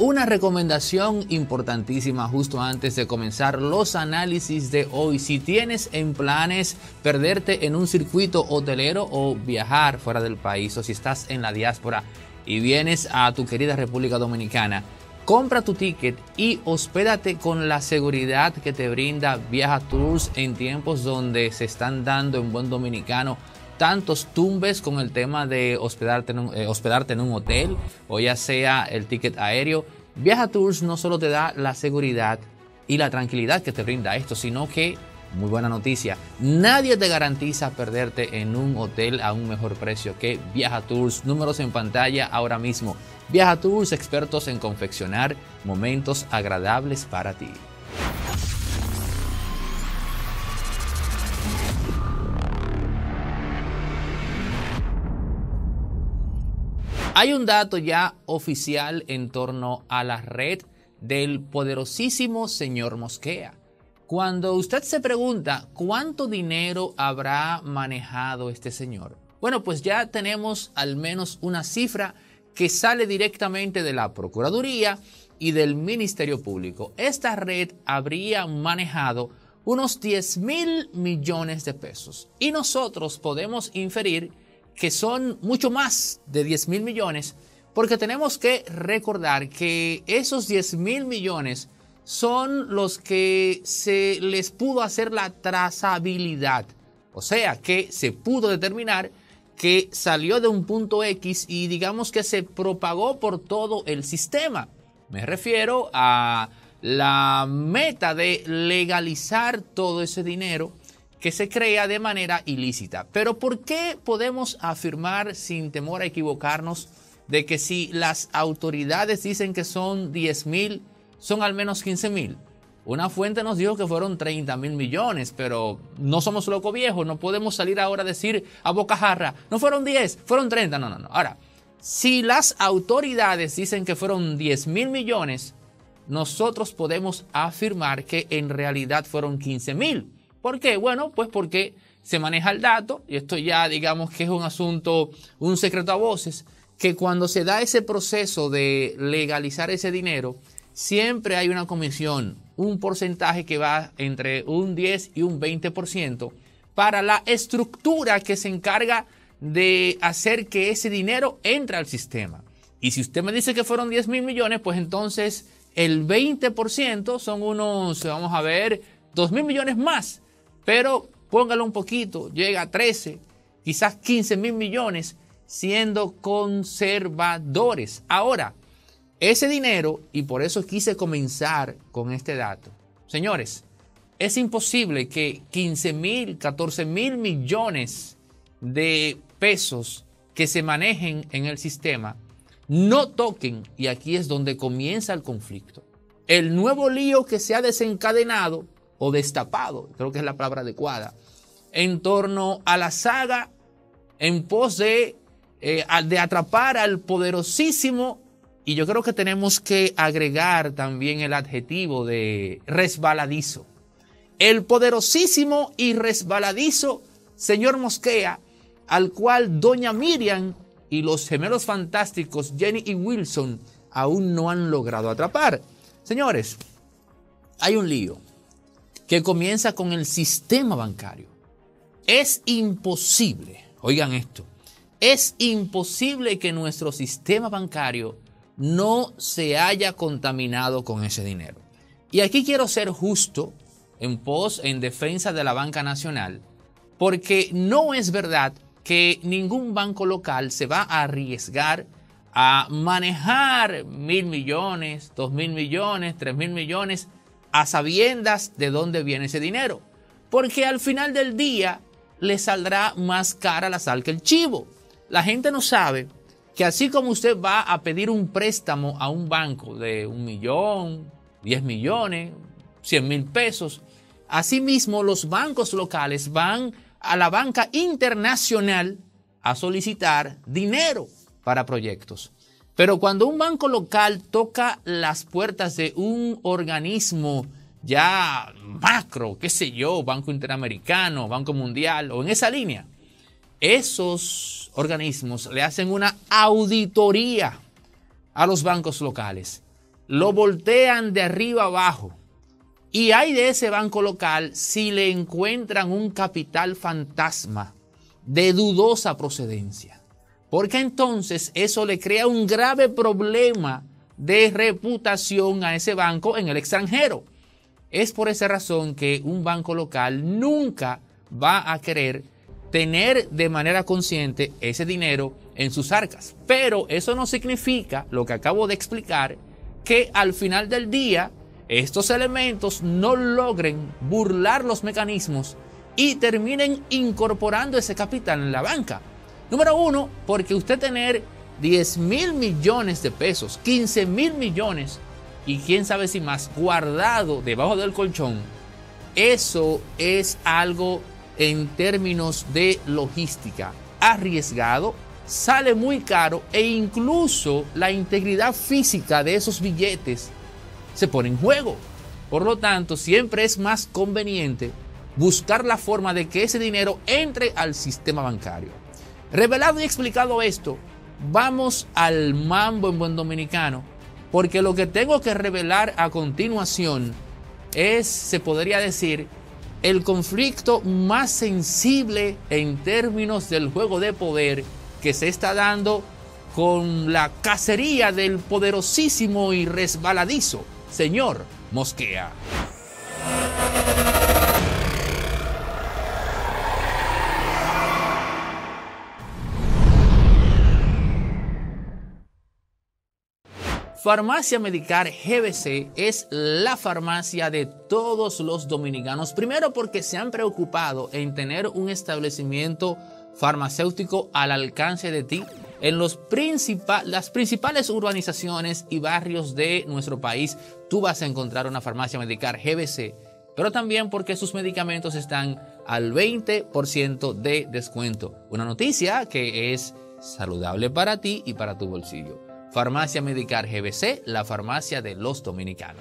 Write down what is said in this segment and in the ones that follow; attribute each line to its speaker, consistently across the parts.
Speaker 1: una recomendación importantísima justo antes de comenzar los análisis de hoy. Si tienes en planes perderte en un circuito hotelero o viajar fuera del país, o si estás en la diáspora y vienes a tu querida República Dominicana, compra tu ticket y hospédate con la seguridad que te brinda Viaja Tours en tiempos donde se están dando en buen dominicano tantos tumbes con el tema de hospedarte en un hotel o ya sea el ticket aéreo. Viaja Tours no solo te da la seguridad y la tranquilidad que te brinda esto, sino que, muy buena noticia, nadie te garantiza perderte en un hotel a un mejor precio que Viaja Tours. Números en pantalla ahora mismo. Viaja Tours, expertos en confeccionar momentos agradables para ti. Hay un dato ya oficial en torno a la red del poderosísimo señor Mosquera. Cuando usted se pregunta cuánto dinero habrá manejado este señor, bueno, pues ya tenemos al menos una cifra que sale directamente de la Procuraduría y del Ministerio Público. Esta red habría manejado unos 10.000 millones de pesos y nosotros podemos inferir que son mucho más de 10.000 millones, porque tenemos que recordar que esos 10.000 millones son los que se les pudo hacer la trazabilidad. O sea, que se pudo determinar que salió de un punto X y digamos que se propagó por todo el sistema. Me refiero a la meta de legalizar todo ese dinero que se crea de manera ilícita. Pero ¿por qué podemos afirmar sin temor a equivocarnos de que si las autoridades dicen que son 10.000, son al menos 15.000? Una fuente nos dijo que fueron 30.000 millones, pero no somos loco viejo, no podemos salir ahora a decir a bocajarra, no fueron 10, fueron 30, no. Ahora, si las autoridades dicen que fueron 10.000 millones, nosotros podemos afirmar que en realidad fueron 15.000. ¿Por qué? Bueno, pues porque se maneja el dato, y esto ya digamos que es un asunto, un secreto a voces, que cuando se da ese proceso de legalizar ese dinero, siempre hay una comisión, un porcentaje que va entre un 10 y un 20% para la estructura que se encarga de hacer que ese dinero entre al sistema. Y si usted me dice que fueron 10.000 millones, pues entonces el 20% son unos, vamos a ver, 2.000 millones más. Pero póngalo un poquito, llega a 13, quizás 15.000 millones, siendo conservadores. Ahora, ese dinero, y por eso quise comenzar con este dato. Señores, es imposible que 15.000, 14.000 millones de pesos que se manejen en el sistema no toquen, y aquí es donde comienza el conflicto, el nuevo lío que se ha desencadenado o destapado, creo que es la palabra adecuada, en torno a la saga en pos de atrapar al poderosísimo, y yo creo que tenemos que agregar también el adjetivo de resbaladizo. El poderosísimo y resbaladizo señor Mosquera, al cual doña Miriam y los gemelos fantásticos Jenny y Wilson aún no han logrado atrapar. Señores, hay un lío que comienza con el sistema bancario. Es imposible, oigan esto, es imposible que nuestro sistema bancario no se haya contaminado con ese dinero. Y aquí quiero ser justo en defensa de la banca nacional, porque no es verdad que ningún banco local se va a arriesgar a manejar 1.000 millones, 2.000 millones, 3.000 millones, a sabiendas de dónde viene ese dinero, porque al final del día le saldrá más cara la sal que el chivo. La gente no sabe que así como usted va a pedir un préstamo a un banco de 1 millón, 10 millones, 100.000 pesos, asimismo los bancos locales van a la banca internacional a solicitar dinero para proyectos. Pero cuando un banco local toca las puertas de un organismo ya macro, qué sé yo, Banco Interamericano, Banco Mundial o en esa línea, esos organismos le hacen una auditoría a los bancos locales lo voltean de arriba abajo. Y hay de ese banco local si le encuentran un capital fantasma de dudosa procedencia. Porque entonces eso le crea un grave problema de reputación a ese banco en el extranjero. Es por esa razón que un banco local nunca va a querer tener de manera consciente ese dinero en sus arcas. Pero eso no significa, lo que acabo de explicar, que al final del día estos elementos no logren burlar los mecanismos y terminen incorporando ese capital en la banca. Número uno, porque usted tener 10,000 millones de pesos, 15,000 millones y quién sabe si más guardado debajo del colchón, eso es algo en términos de logística arriesgado, sale muy caro e incluso la integridad física de esos billetes se pone en juego. Por lo tanto, siempre es más conveniente buscar la forma de que ese dinero entre al sistema bancario. Revelado y explicado esto, vamos al mambo en buen dominicano, porque lo que tengo que revelar a continuación es, se podría decir, el conflicto más sensible en términos del juego de poder que se está dando con la cacería del poderosísimo y resbaladizo señor Mosquea. Farmacia Medicar GBC es la farmacia de todos los dominicanos. Primero porque se han preocupado en tener un establecimiento farmacéutico al alcance de ti en las principales urbanizaciones y barrios de nuestro país. Tú vas a encontrar una Farmacia Medicar GBC, pero también porque sus medicamentos están al 20% de descuento. Una noticia que es saludable para ti y para tu bolsillo. Farmacia Medicar GBC, la farmacia de los dominicanos.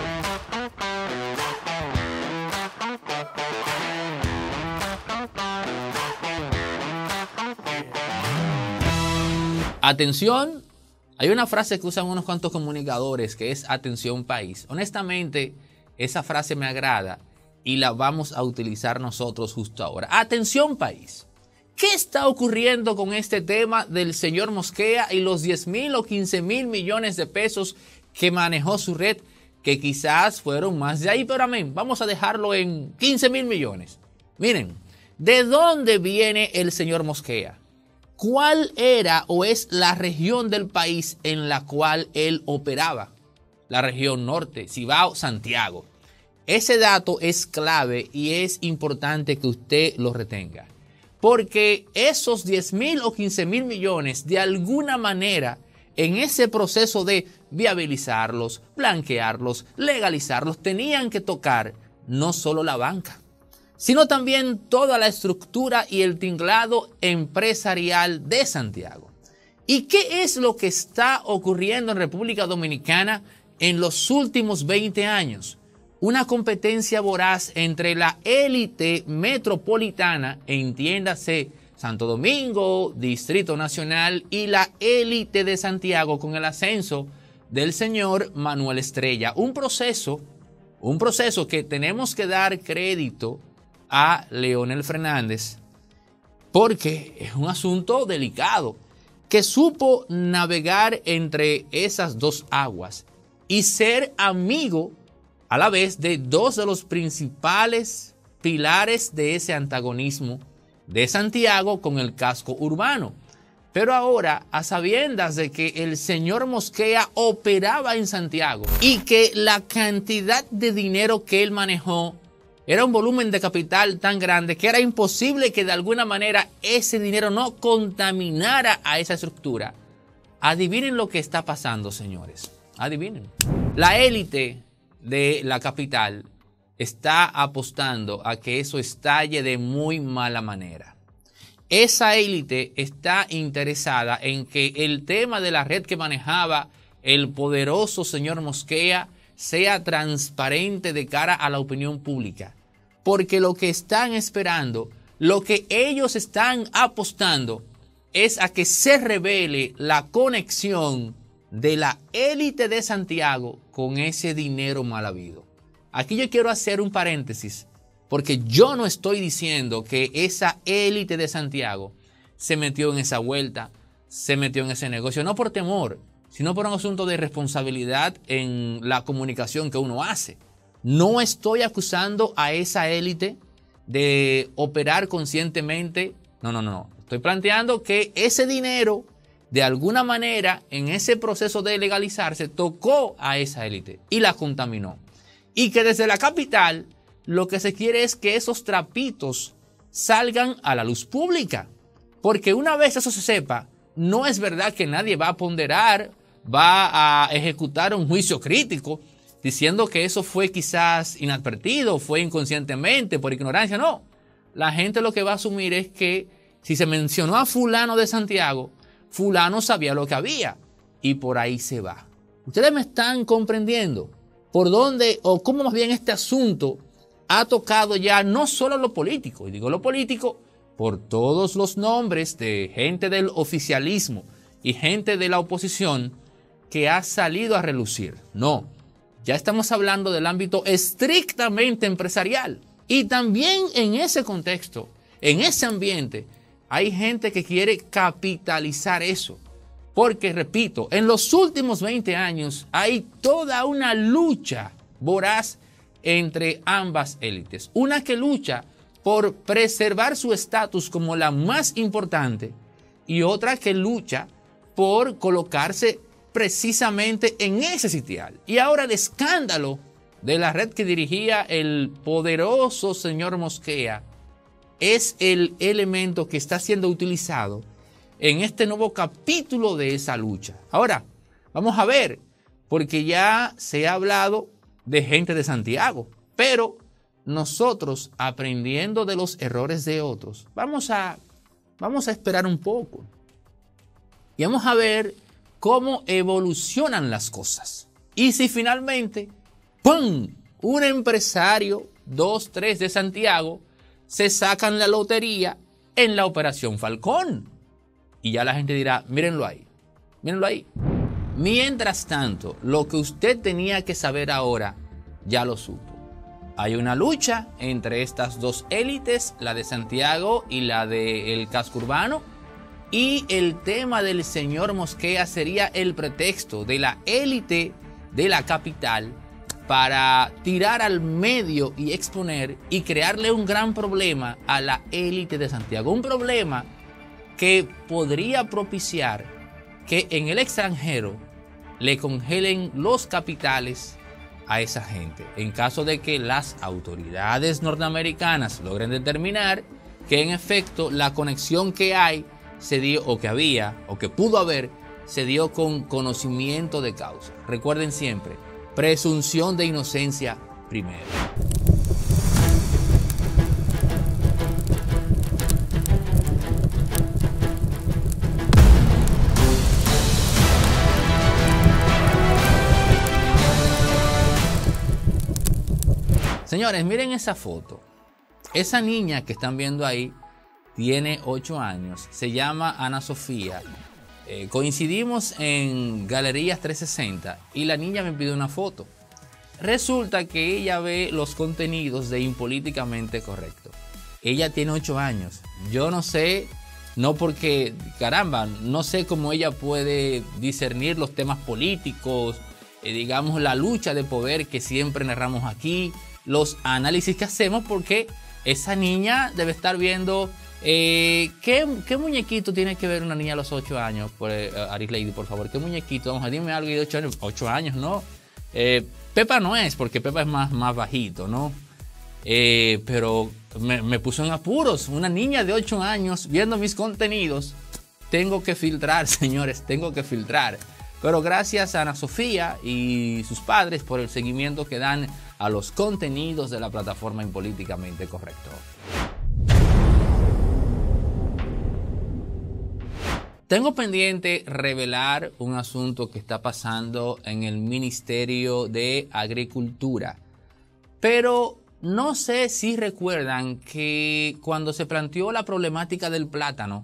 Speaker 1: Atención, hay una frase que usan unos cuantos comunicadores que es atención país. Honestamente, esa frase me agrada y la vamos a utilizar nosotros justo ahora. Atención país. ¿Qué está ocurriendo con este tema del señor Mosquea y los 10,000 o 15,000 millones de pesos que manejó su red? Que quizás fueron más de ahí, pero amén, vamos a dejarlo en 15,000 millones. Miren, ¿de dónde viene el señor Mosquea? ¿Cuál era o es la región del país en la cual él operaba? La región norte, Cibao, Santiago. Ese dato es clave y es importante que usted lo retenga. Porque esos 10,000 o 15,000 millones, de alguna manera, en ese proceso de viabilizarlos, blanquearlos, legalizarlos, tenían que tocar no solo la banca, sino también toda la estructura y el tinglado empresarial de Santiago. ¿Y qué es lo que está ocurriendo en República Dominicana en los últimos 20 años? Una competencia voraz entre la élite metropolitana, entiéndase Santo Domingo, Distrito Nacional, y la élite de Santiago con el ascenso del señor Manuel Estrella. Un proceso que tenemos que dar crédito a Leonel Fernández, porque es un asunto delicado, que supo navegar entre esas dos aguas y ser amigo a la vez de dos de los principales pilares de ese antagonismo de Santiago con el casco urbano. Pero ahora, a sabiendas de que el señor Mosquea operaba en Santiago y que la cantidad de dinero que él manejó era un volumen de capital tan grande que era imposible que de alguna manera ese dinero no contaminara a esa estructura. Adivinen lo que está pasando, señores. Adivinen. La élite de la capital está apostando a que eso estalle de muy mala manera. Esa élite está interesada en que el tema de la red que manejaba el poderoso señor Mosquea sea transparente de cara a la opinión pública. Porque lo que están esperando, lo que ellos están apostando, es a que se revele la conexión de la élite de Santiago con ese dinero mal habido. Aquí yo quiero hacer un paréntesis, porque yo no estoy diciendo que esa élite de Santiago se metió en esa vuelta, se metió en ese negocio, no por temor, sino por un asunto de responsabilidad en la comunicación que uno hace. No estoy acusando a esa élite de operar conscientemente. No. Estoy planteando que ese dinero, de alguna manera, en ese proceso de legalizarse, tocó a esa élite y la contaminó. Y que desde la capital, lo que se quiere es que esos trapitos salgan a la luz pública. Porque una vez eso se sepa, no es verdad que nadie va a ponderar, va a ejecutar un juicio crítico diciendo que eso fue quizás inadvertido, fue inconscientemente, por ignorancia. No, la gente lo que va a asumir es que si se mencionó a fulano de Santiago, fulano sabía lo que había y por ahí se va. ¿Ustedes me están comprendiendo por dónde o cómo más bien este asunto ha tocado ya no solo lo político? Y digo lo político por todos los nombres de gente del oficialismo y gente de la oposición que ha salido a relucir. No, ya estamos hablando del ámbito estrictamente empresarial. Y también en ese contexto, en ese ambiente, hay gente que quiere capitalizar eso. Porque, repito, en los últimos 20 años hay toda una lucha voraz entre ambas élites. Una que lucha por preservar su estatus como la más importante y otra que lucha por colocarse precisamente en ese sitial. Y ahora el escándalo de la red que dirigía el poderoso señor Mosquea es el elemento que está siendo utilizado en este nuevo capítulo de esa lucha. Ahora, vamos a ver, porque ya se ha hablado de gente de Santiago, pero nosotros, aprendiendo de los errores de otros, vamos a esperar un poco y vamos a ver cómo evolucionan las cosas. Y si finalmente, ¡pum!, un empresario, 2, 3 de Santiago, se sacan la lotería en la Operación Falcón. Y ya la gente dirá, mírenlo ahí, mírenlo ahí. Mientras tanto, lo que usted tenía que saber ahora, ya lo supo. Hay una lucha entre estas dos élites, la de Santiago y la del casco urbano. Y el tema del señor Mosquea sería el pretexto de la élite de la capital para tirar al medio y exponer y crearle un gran problema a la élite de Santiago. Un problema que podría propiciar que en el extranjero le congelen los capitales a esa gente, en caso de que las autoridades norteamericanas logren determinar que en efecto la conexión que hay se dio, o que había, o que pudo haber, se dio con conocimiento de causa. Recuerden siempre, presunción de inocencia primero. Señores, miren esa foto. Esa niña que están viendo ahí tiene 8 años. Se llama Ana Sofía. Coincidimos en Galerías 360 y la niña me pidió una foto. Resulta que ella ve los contenidos de Impolíticamente Correcto. Ella tiene 8 años. Yo no sé, no porque, caramba, no sé cómo ella puede discernir los temas políticos, digamos la lucha de poder que siempre narramos aquí, los análisis que hacemos, porque esa niña debe estar viendo ¿qué muñequito tiene que ver una niña a los 8 años? Aris Lady, por favor, ¿qué muñequito? Vamos a dime algo de 8 años. 8 años, ¿no? Pepa no es, porque Pepa es más bajito, ¿no? Pero me puso en apuros. Una niña de 8 años viendo mis contenidos. Tengo que filtrar, señores, tengo que filtrar. Pero gracias a Ana Sofía y sus padres por el seguimiento que dan a los contenidos de la plataforma Impolíticamente Correcto. Tengo pendiente revelar un asunto que está pasando en el Ministerio de Agricultura. Pero no sé si recuerdan que cuando se planteó la problemática del plátano,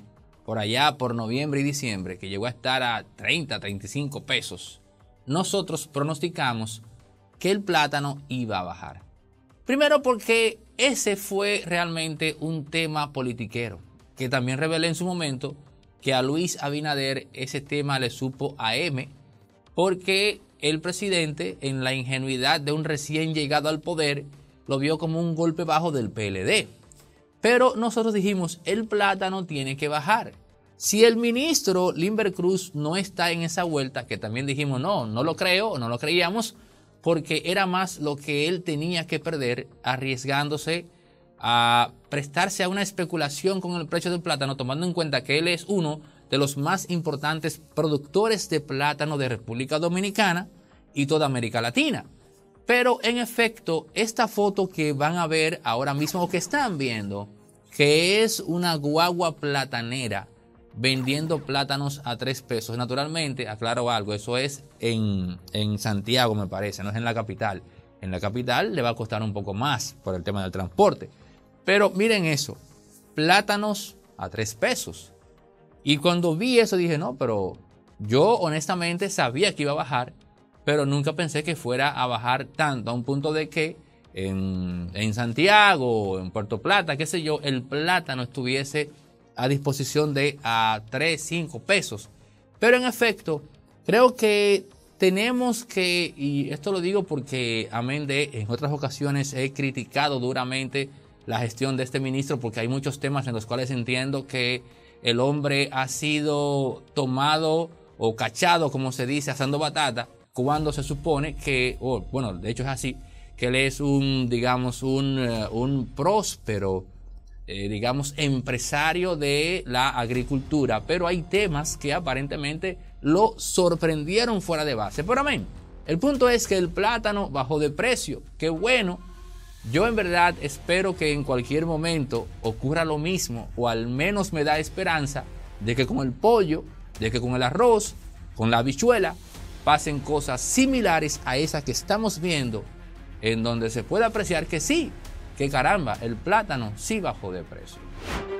Speaker 1: por allá por noviembre y diciembre, que llegó a estar a 30, 35 pesos, nosotros pronosticamos que el plátano iba a bajar. Primero porque ese fue realmente un tema politiquero, que también revelé en su momento que a Luis Abinader ese tema le supo a M, porque el presidente, en la ingenuidad de un recién llegado al poder, lo vio como un golpe bajo del PLD. Pero nosotros dijimos, el plátano tiene que bajar. Si el ministro Limber Cruz no está en esa vuelta, que también dijimos, no lo creo, no lo creíamos, porque era más lo que él tenía que perder arriesgándose a prestarse a una especulación con el precio del plátano, tomando en cuenta que él es uno de los más importantes productores de plátano de República Dominicana y toda América Latina. Pero en efecto, esta foto que van a ver ahora mismo, o que están viendo, que es una guagua platanera vendiendo plátanos a 3 pesos. Naturalmente, aclaro algo, eso es en Santiago, me parece, no es en la capital. En la capital le va a costar un poco más por el tema del transporte. Pero miren eso, plátanos a 3 pesos. Y cuando vi eso dije, no, pero yo honestamente sabía que iba a bajar, pero nunca pensé que fuera a bajar tanto, a un punto de que en Santiago, en Puerto Plata, qué sé yo, el plátano estuviese a disposición de a 3, 5 pesos. Pero en efecto, creo que tenemos que, y esto lo digo porque amén de en otras ocasiones he criticado duramente la gestión de este ministro, porque hay muchos temas en los cuales entiendo que el hombre ha sido tomado o cachado, como se dice, asando batata, cuando se supone que, bueno, de hecho es así, que él es un próspero, empresario de la agricultura, pero hay temas que aparentemente lo sorprendieron fuera de base. Pero amén, el punto es que el plátano bajó de precio, qué bueno. Yo en verdad espero que en cualquier momento ocurra lo mismo, o al menos me da esperanza de que con el pollo, de que con el arroz, con la habichuela, pasen cosas similares a esas que estamos viendo, en donde se puede apreciar que sí, que caramba, el plátano sí bajó de precio.